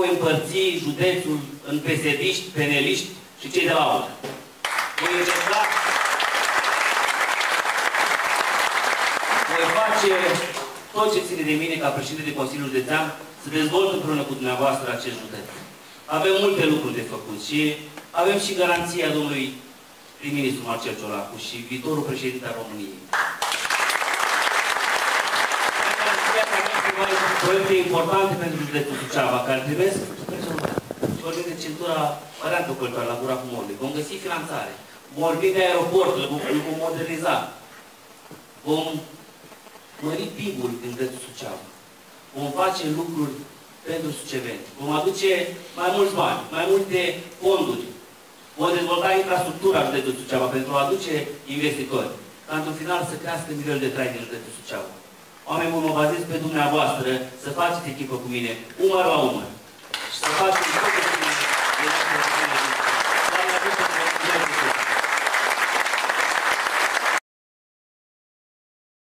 voi împărți județul în PSD-iști, peneliști și cei de la aur. Voi încerca... Voi face tot ce ține de mine ca președinte de Consiliul Județean să dezvolt împreună cu dumneavoastră acest județ. Avem multe lucruri de făcut și avem și garanția domnului prim-ministru Marcel Ciolacu și viitorul președinte al României. Proiecte importante pentru județul Suceava, care trebuie să rezolvate. Vorbim de centura variantă culturală la Gura Comorului. Vom găsi finanțare. Vorbim de aeroport, îl vom moderniza. Vom mări PIB-ul din județul Suceava. Vom face lucruri pentru suceveni. Vom aduce mai mulți bani, mai multe fonduri. Vom dezvolta infrastructura județului Suceava pentru a aduce investitori. Ca într-un final să crească nivelul de trai din județul Suceava. Oameni buni, mă bazez pe dumneavoastră să faceți echipă cu mine, umăr la umăr.